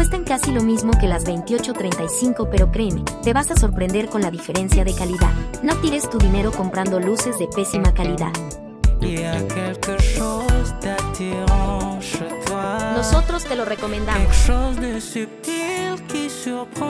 Cuestan casi lo mismo que las 28.35, pero créeme, te vas a sorprender con la diferencia de calidad. No tires tu dinero comprando luces de pésima calidad. Nosotros te lo recomendamos.